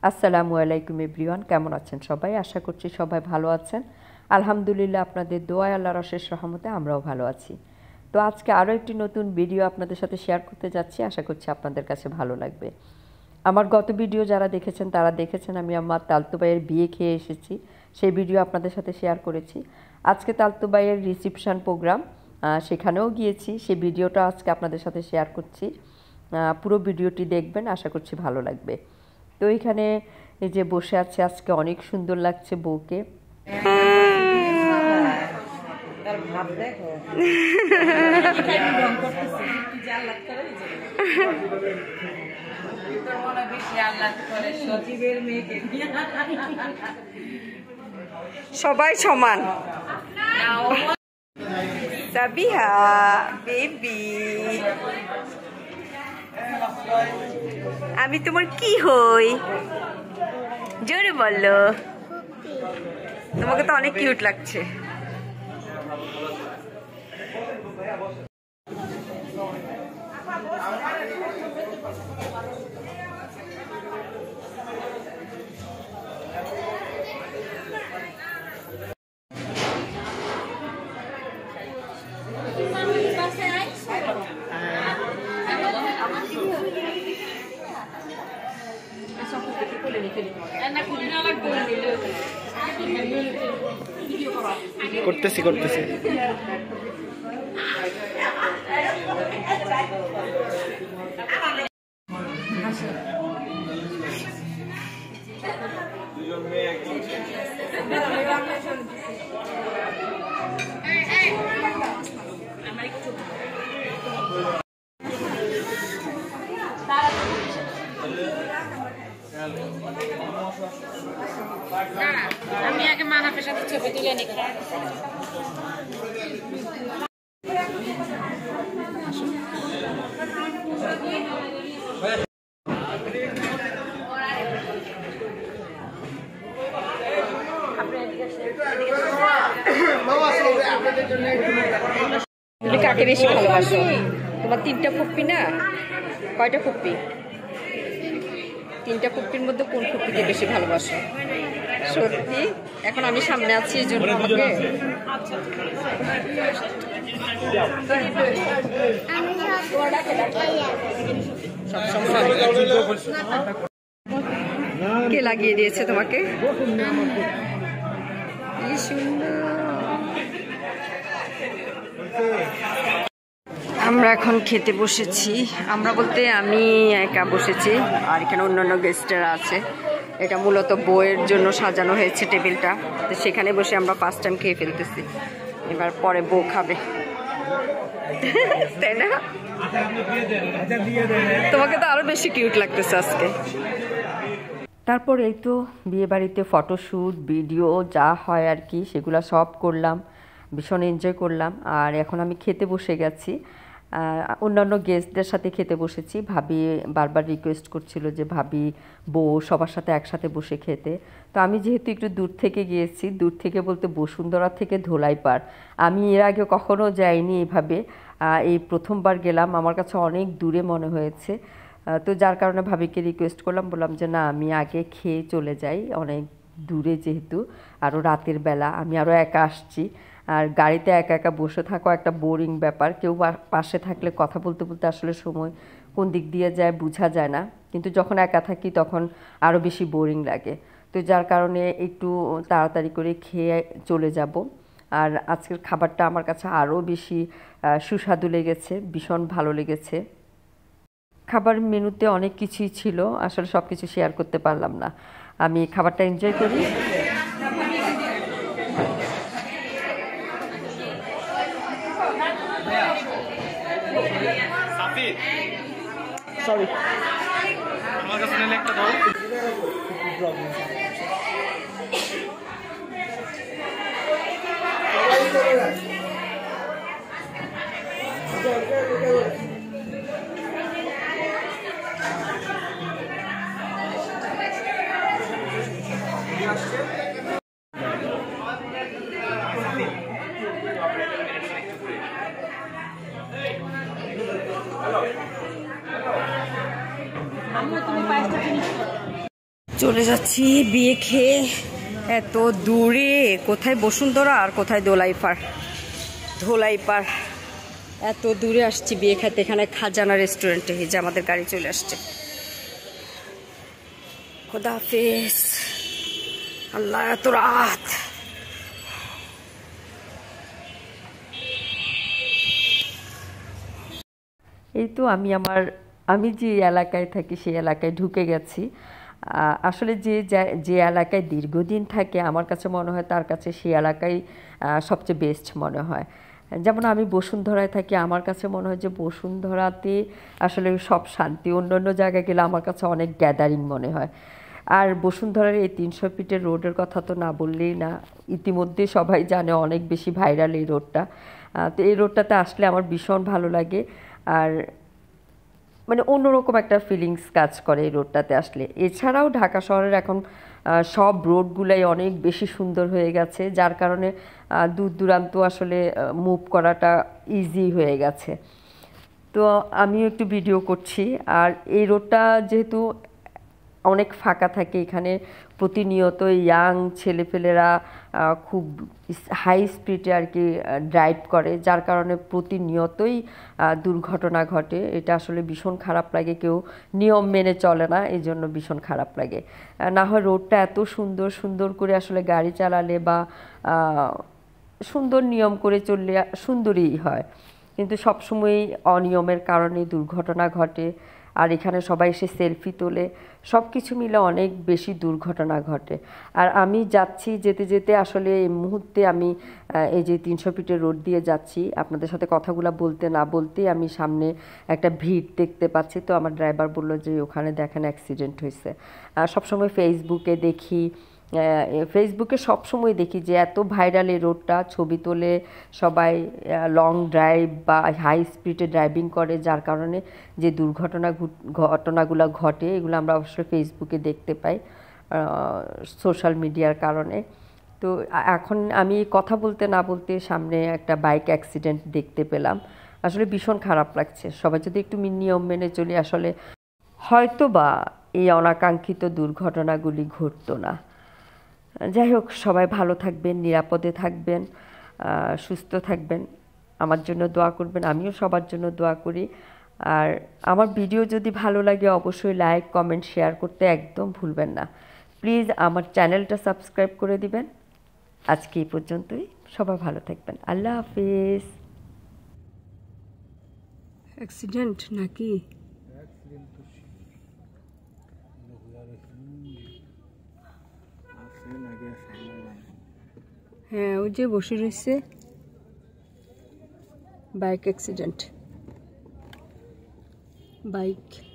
আসসালামু আলাইকুম এভরিওয়ান, কেমন আছেন সবাই? আশা করছি সবাই ভালো আছেন। আলহামদুলিল্লাহ, আপনাদের দোয়ায় আল্লাহর অশেষ রহমতে আমরাও ভালো আছি। তো আজকে আরও একটি নতুন ভিডিও আপনাদের সাথে শেয়ার করতে যাচ্ছি। আশা করছি আপনাদের কাছে ভালো লাগবে। আমার গত ভিডিও যারা দেখেছেন তারা দেখেছেন আমি আমার তালতু ভাইয়ের বিয়ে খেয়ে এসেছি, সেই ভিডিও আপনাদের সাথে শেয়ার করেছি। আজকে তালতু ভাইয়ের রিসেপশন প্রোগ্রাম, সেখানেও গিয়েছি, সেই ভিডিওটা আজকে আপনাদের সাথে শেয়ার করছি। পুরো ভিডিওটি দেখবেন, আশা করছি ভালো লাগবে। তো এইখানে এই যে বসে আছে, আজকে অনেক সুন্দর লাগছে বউকে। সবাই সমান। সাবিহা বেবি, আমি তোমার কি হই? জোরে বললো। তোমাকে তো অনেক কিউট লাগছে। করতেছি আমি আগে মানাফের সাথে ছবি তুলে নিই। তুমি কাকে বেশি ভালোবাসো? তোমার তিনটা ফুপ্পি না? কয়টা ফুপ্পি? তিনটা ফুপ্পির মধ্যে কোন ফুপ্পিকে বেশি ভালোবাসো? সত্যি? এখন আমি সামনে আছি এই জন্য আমাকে কে লাগিয়ে দিয়েছে তোমাকে? কি সুন্দর। আমরা এখন খেতে বসেছি। আমরা বলতে আমি একা বসেছি, আর এখানে অন্যান্য গেস্টরা আছে। এটা মূলত বউয়ের জন্য সাজানো হয়েছে টেবিলটা, তো সেখানে বসে আমরা ফার্স্ট টাইম খেয়ে ফেলতেছি। এবার পরে বউ খাবে, তাই না? তোমাকে তো আরো বেশি কিউট লাগতেছে আজকে। তারপর এই তো বিয়ে বাড়িতে ফটোশ্যুট, ভিডিও যা হয় আর কি, সেগুলো সব করলাম, ভীষণ এনজয় করলাম। আর এখন আমি খেতে বসে গেছি, অন্যান্য গেস্টদের সাথে খেতে বসেছি। ভাবি বারবার রিকোয়েস্ট করছিল যে ভাবি বউ সবার সাথে একসাথে বসে খেতে। তো আমি যেহেতু একটু দূর থেকে গিয়েছি, দূর থেকে বলতে বসুন্ধরা থেকে ধোলাই পাড়, আমি এর আগে কখনো যাইনি এভাবে, এই প্রথমবার গেলাম। আমার কাছে অনেক দূরে মনে হয়েছে, তো যার কারণে ভাবিকে রিকোয়েস্ট করলাম, বললাম যে না আমি আগে খেয়ে চলে যাই, অনেক দূরে যেহেতু, আরও রাতের বেলা, আমি আরও একা আসছি। আর গাড়িতে একা একা বসে থাকো একটা বোরিং ব্যাপার, কেউ পাশে থাকলে কথা বলতে বলতে আসলে সময় কোন দিক দিয়ে যায় বোঝা যায় না, কিন্তু যখন একা থাকি তখন আরও বেশি বোরিং লাগে। তো যার কারণে একটু তাড়াতাড়ি করে খেয়ে চলে যাব। আর আজকের খাবারটা আমার কাছে আরও বেশি সুস্বাদু লেগেছে, ভীষণ ভালো লেগেছে। খাবার মেনুতে অনেক কিছুই ছিল, আসলে সব কিছু শেয়ার করতে পারলাম না। আমি খাবারটা এনজয় করি। সরি, আমার কাছে একটা দাও। চলে যাচ্ছি বিয়ে খেয়ে। এত দূরে, কোথায় বসুন্ধরা আর কোথায় ধোলাইপাড়, এত দূরে আসছি বিয়ে খেতে। এখানে খাজানা রেস্টুরেন্টে, যে আমাদের গাড়ি চলে আসছে। খোদা হাফেজ। আল্লাহ, এত রাত। এই তো আমি যে এলাকায় থাকি সেই এলাকায় ঢুকে গেছি। আসলে যে এলাকায় দীর্ঘদিন থাকে আমার কাছে মনে হয় তার কাছে সেই এলাকায় সবচেয়ে বেস্ট মনে হয়। যেমন আমি বসুন্ধরায় থাকি, আমার কাছে মনে হয় যে বসুন্ধরাতে আসলে সব শান্তি। অন্য জায়গায় গেলে আমার কাছে অনেক গ্যাদারিং মনে হয়। আর বসুন্ধরার এই 300 ফিটের রোডের কথা তো না বললেই না। ইতিমধ্যে সবাই জানে, অনেক বেশি ভাইরাল এই রোডটা। তো এই রোডটাতে আসলে আমার ভীষণ ভালো লাগে। আর মানে অন্যরকম একটা ফিলিংস কাজ করে এই রোডটাতে আসলে। এছাড়াও ঢাকা শহরের এখন সব রোডগুলাই অনেক বেশি সুন্দর হয়ে গেছে, যার কারণে দূর দূরান্ত আসলে মুভ করাটা ইজি হয়ে গেছে। তো আমিও একটু ভিডিও করছি। আর এই রোডটা যেহেতু অনেক ফাঁকা থাকে, এখানে প্রতিনিয়ত ইয়াং ছেলেপেলেরা খুব হাই স্পিডে আর কি ড্রাইভ করে, যার কারণে প্রতিনিয়তই দুর্ঘটনা ঘটে। এটা আসলে ভীষণ খারাপ লাগে। কেউ নিয়ম মেনে চলে না, এই জন্য ভীষণ খারাপ লাগে। না হয় রোডটা এত সুন্দর করে আসলে গাড়ি চালালে বা সুন্দর নিয়ম করে চললে সুন্দরই হয়, কিন্তু সবসময়ই অনিয়মের কারণে দুর্ঘটনা ঘটে। আর এখানে সবাই এসে সেলফি তোলে, সব কিছু মিলে অনেক বেশি দুর্ঘটনা ঘটে। আর আমি যাচ্ছি, যেতে আসলে এই মুহূর্তে আমি এই যে 300 ফিটের রোড দিয়ে যাচ্ছি, আপনাদের সাথে কথাগুলো বলতে না বলতেই আমি সামনে একটা ভিড় দেখতে পাচ্ছি। তো আমার ড্রাইভার বললো যে ওখানে দেখেন অ্যাক্সিডেন্ট হয়েছে। সবসময় ফেসবুকে সবসময় দেখি যে এত ভাইরাল এই রোডটা, ছবি তোলে সবাই, লং ড্রাইভ বা হাই স্পিডে ড্রাইভিং করে, যার কারণে যে ঘটনাগুলো ঘটে এগুলো আমরা অবশ্যই ফেসবুকে দেখতে পাই সোশ্যাল মিডিয়ার কারণে। তো এখন আমি কথা বলতে না বলতে সামনে একটা বাইক অ্যাক্সিডেন্ট দেখতে পেলাম। আসলে ভীষণ খারাপ লাগছে। সবাই যদি একটু নিয়ম মেনে চলি আসলে হয়তো বা এই অনাকাঙ্ক্ষিত দুর্ঘটনাগুলি ঘটতো না। যাই হোক, সবাই ভালো থাকবেন, নিরাপদে থাকবেন, সুস্থ থাকবেন, আমার জন্য দোয়া করবেন। আমিও সবার জন্য দোয়া করি। আর আমার ভিডিও যদি ভালো লাগে অবশ্যই লাইক, কমেন্ট, শেয়ার করতে একদম ভুলবেন না। প্লিজ আমার চ্যানেলটা সাবস্ক্রাইব করে দিবেন। আজকে এই পর্যন্তই। সবাই ভালো থাকবেন। আল্লাহ হাফিজ। অ্যাক্সিডেন্ট নাকি? হ্যাঁ, ওই যে বসে রয়েছে, বাইক অ্যাক্সিডেন্ট, বাইক